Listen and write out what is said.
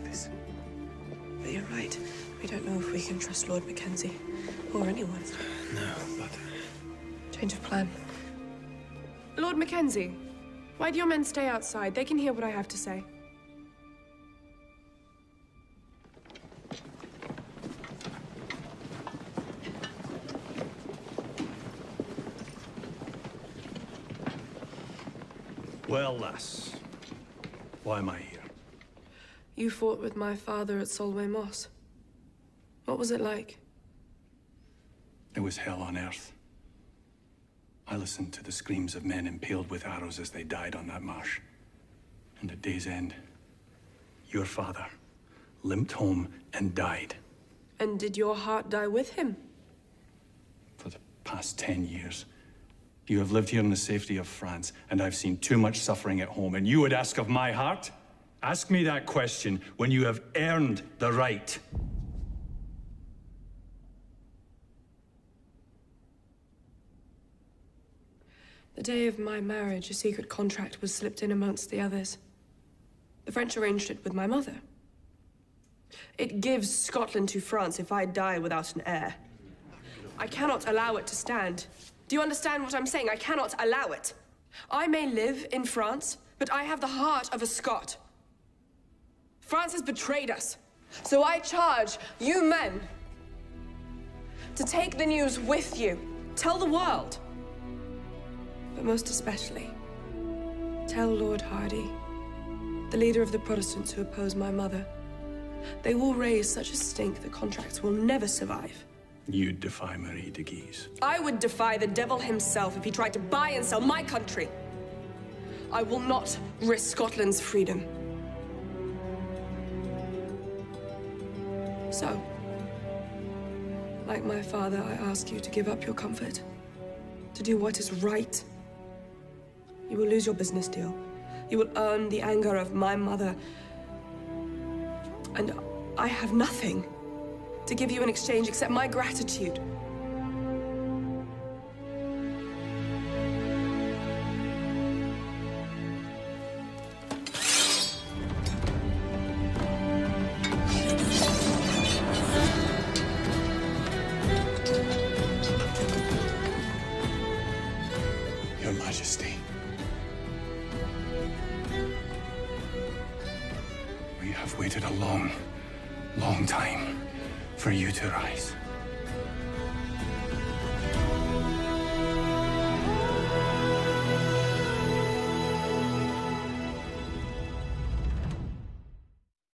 this. But you're right. We don't know if we can trust Lord Mackenzie. Or anyone. No, but... Change of plan. Lord Mackenzie, why do your men stay outside? They can hear what I have to say. Well, lass, why am I here? You fought with my father at Solway Moss. What was it like? It was hell on earth. I listened to the screams of men impaled with arrows as they died on that marsh. And at day's end, your father limped home and died. And did your heart die with him? For the past 10 years, you have lived here in the safety of France, and I've seen too much suffering at home, and you would ask of my heart? Ask me that question when you have earned the right. The day of my marriage, a secret contract was slipped in amongst the others. The French arranged it with my mother. It gives Scotland to France if I die without an heir. I cannot allow it to stand. Do you understand what I'm saying? I cannot allow it. I may live in France, but I have the heart of a Scot. France has betrayed us. So I charge you men to take the news with you. Tell the world. But most especially, tell Lord Hardy, the leader of the Protestants who oppose my mother. They will raise such a stink the contracts will never survive. You'd defy Marie de Guise. I would defy the devil himself if he tried to buy and sell my country. I will not risk Scotland's freedom. So, like my father, I ask you to give up your comfort, to do what is right. You will lose your business deal. You will earn the anger of my mother. And I have nothing to give you in exchange except my gratitude. Your Majesty. We have waited a long, long time for you to rise.